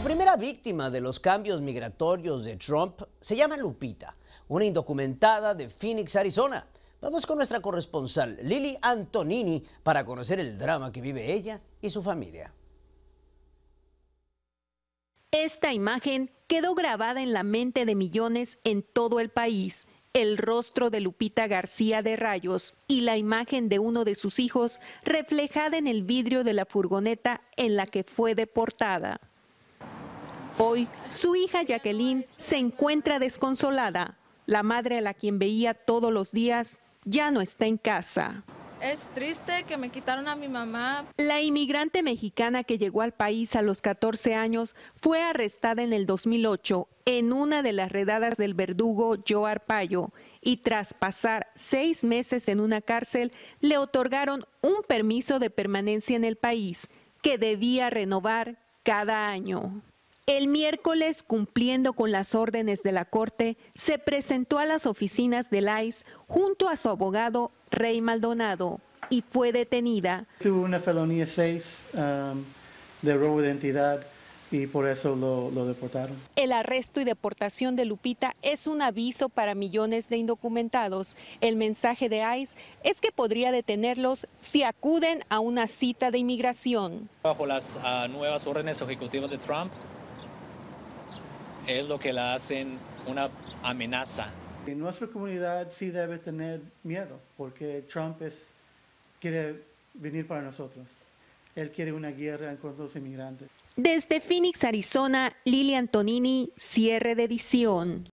primera víctima de los cambios migratorios de Trump se llama Lupita, una indocumentada de Phoenix, Arizona. Vamos con nuestra corresponsal Lili Antonini para conocer el drama que vive ella y su familia. Esta imagen quedó grabada en la mente de millones en todo el país. El rostro de Lupita García de Rayos y la imagen de uno de sus hijos reflejada en el vidrio de la furgoneta en la que fue deportada. Hoy, su hija Jacqueline se encuentra desconsolada. La madre a la quien veía todos los días ya no está en casa. Es triste que me quitaron a mi mamá. La inmigrante mexicana que llegó al país a los 14 años fue arrestada en el 2008 en una de las redadas del verdugo Joe Arpaio y tras pasar 6 meses en una cárcel le otorgaron un permiso de permanencia en el país que debía renovar cada año. El miércoles, cumpliendo con las órdenes de la Corte, se presentó a las oficinas del ICE junto a su abogado Rey Maldonado y fue detenida. Tuvo una felonía 6 de robo de identidad y por eso lo deportaron. El arresto y deportación de Lupita es un aviso para millones de indocumentados. El mensaje de ICE es que podría detenerlos si acuden a una cita de inmigración. Bajo las nuevas órdenes ejecutivas de Trump, es lo que la hacen una amenaza. En nuestra comunidad sí debe tener miedo porque Trump quiere venir para nosotros. Él quiere una guerra contra los inmigrantes. Desde Phoenix, Arizona, Lili Antonini, cierre de edición.